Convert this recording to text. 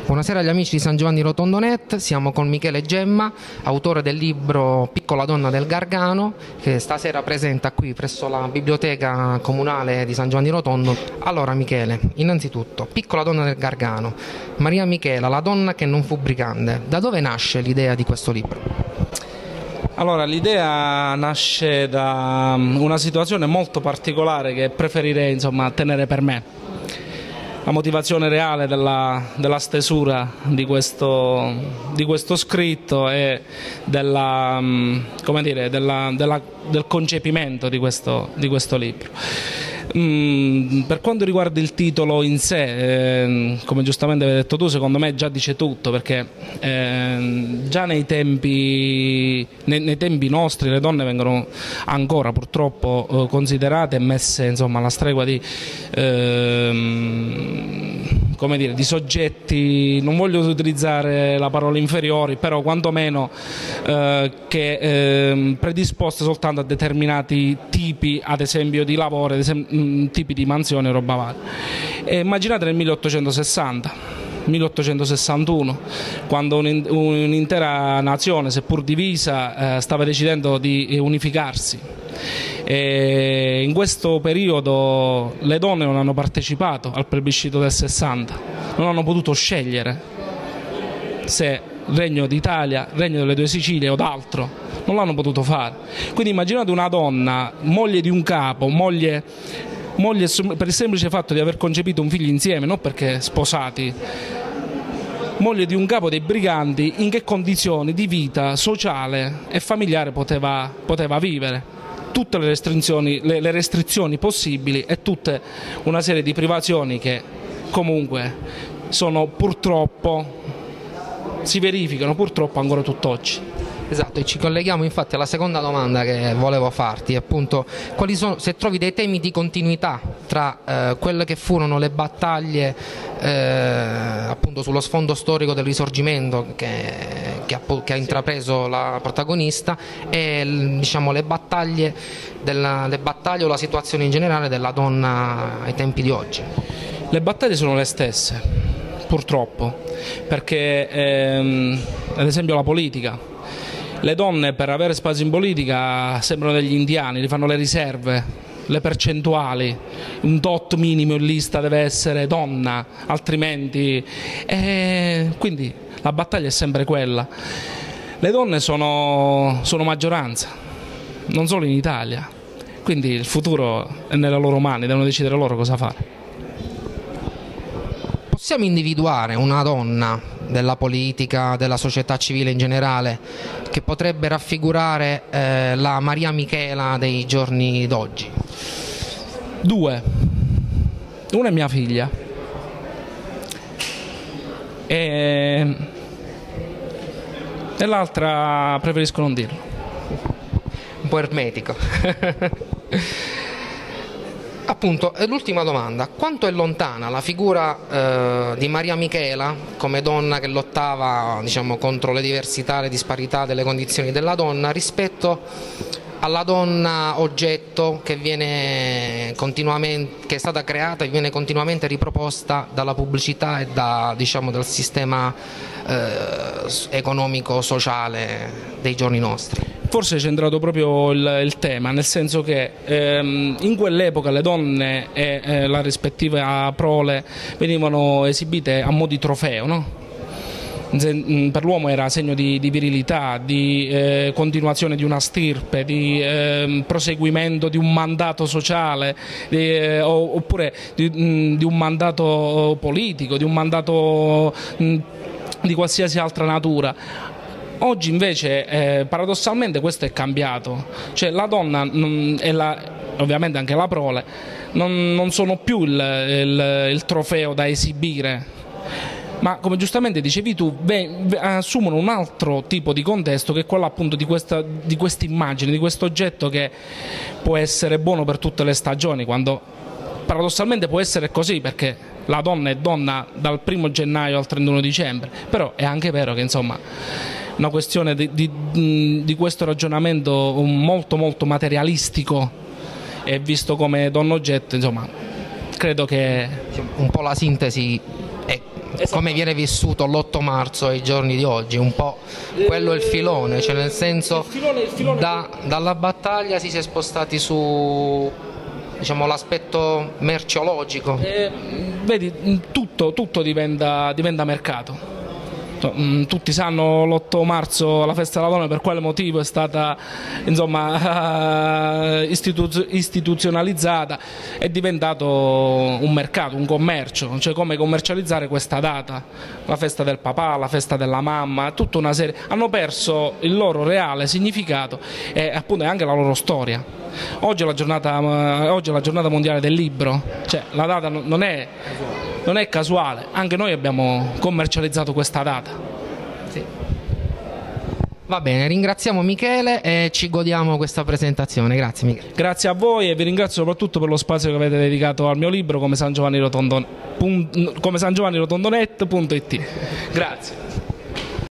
Buonasera agli amici di San Giovanni Rotondo.net, siamo con Michele Gemma, autore del libro Piccola donna del Gargano, che stasera presenta qui presso la biblioteca comunale di San Giovanni Rotondo. Allora Michele, innanzitutto, Piccola donna del Gargano, Maria Michela, la donna che non fu brigante, da dove nasce l'idea di questo libro? Allora, l'idea nasce da una situazione molto particolare che preferirei tenere per me. La motivazione reale della stesura di questo scritto e del concepimento di questo libro. Per quanto riguarda il titolo in sé, come giustamente avevi detto tu, secondo me già dice tutto, perché già nei tempi nostri le donne vengono ancora purtroppo considerate e messe alla stregua di soggetti, non voglio utilizzare la parola inferiori, però quantomeno che predisposte soltanto a determinati tipi, ad esempio di lavoro, tipi di mansioni e roba varia. E immaginate nel 1861, quando un'intera nazione, seppur divisa, stava decidendo di unificarsi. E in questo periodo le donne non hanno partecipato al plebiscito del 60, non hanno potuto scegliere se Regno d'Italia, Regno delle Due Sicilie o d'altro, non l'hanno potuto fare. Quindi immaginate una donna, moglie di un capo, moglie per il semplice fatto di aver concepito un figlio insieme, non perché sposati, moglie di un capo dei briganti, in che condizioni di vita sociale e familiare poteva vivere. Tutte le restrizioni possibili e tutta una serie di privazioni che comunque si verificano purtroppo ancora tutt'oggi. Esatto, e ci colleghiamo infatti alla seconda domanda che volevo farti, appunto, se trovi dei temi di continuità tra quelle che furono le battaglie appunto sullo sfondo storico del Risorgimento che ha intrapreso la protagonista e le battaglie o la situazione in generale della donna ai tempi di oggi. Le battaglie sono le stesse, purtroppo, perché ad esempio la politica. Le donne per avere spazio in politica sembrano degli indiani, li fanno le riserve, le percentuali, un tot minimo in lista deve essere donna, altrimenti... quindi la battaglia è sempre quella. Le donne sono maggioranza, non solo in Italia, quindi il futuro è nelle loro mani, devono decidere loro cosa fare. Possiamo individuare una donna della politica, della società civile in generale, che potrebbe raffigurare la Maria Michela dei giorni d'oggi? Due. Una è mia figlia e l'altra preferisco non dirlo. Un po' ermetico. Appunto, l'ultima domanda: quanto è lontana la figura di Maria Michela come donna che lottava contro le diversità, le disparità delle condizioni della donna rispetto alla donna oggetto che è stata creata e viene continuamente riproposta dalla pubblicità e dal sistema economico-sociale dei giorni nostri? Forse è centrato proprio il tema, nel senso che in quell'epoca le donne e la rispettiva prole venivano esibite a mo' di trofeo, no? Per l'uomo era segno di virilità, di continuazione di una stirpe, di proseguimento di un mandato sociale, oppure di un mandato politico, di un mandato di qualsiasi altra natura. Oggi invece paradossalmente questo è cambiato, cioè la donna ovviamente anche la prole non sono più il trofeo da esibire, ma come giustamente dicevi tu assumono un altro tipo di contesto, che è quello appunto di questa immagine, di questo oggetto che può essere buono per tutte le stagioni, quando paradossalmente può essere così, perché la donna è donna dal 1° gennaio al 31 dicembre, però è anche vero che una questione di questo ragionamento molto molto materialistico e visto come donna oggetto, credo che un po' la sintesi è come viene vissuto l'8 marzo ai giorni di oggi, un po' quello è il filone, cioè nel senso dalla battaglia si è spostati su, diciamo, l'aspetto merceologico. Vedi, tutto diventa mercato. Tutti sanno l'8 marzo, la festa della donna, per quale motivo è stata, insomma, istituzionalizzata, è diventato un mercato, un commercio, cioè come commercializzare questa data, la festa del papà, la festa della mamma, tutta una serie, hanno perso il loro reale significato e appunto anche la loro storia. Oggi è la giornata mondiale del libro, cioè la data non è casuale, anche noi abbiamo commercializzato questa data. Sì. Va bene, ringraziamo Michele e ci godiamo questa presentazione. Grazie Michele. Grazie a voi e vi ringrazio soprattutto per lo spazio che avete dedicato al mio libro come sangiovannirotondonet.it. Grazie.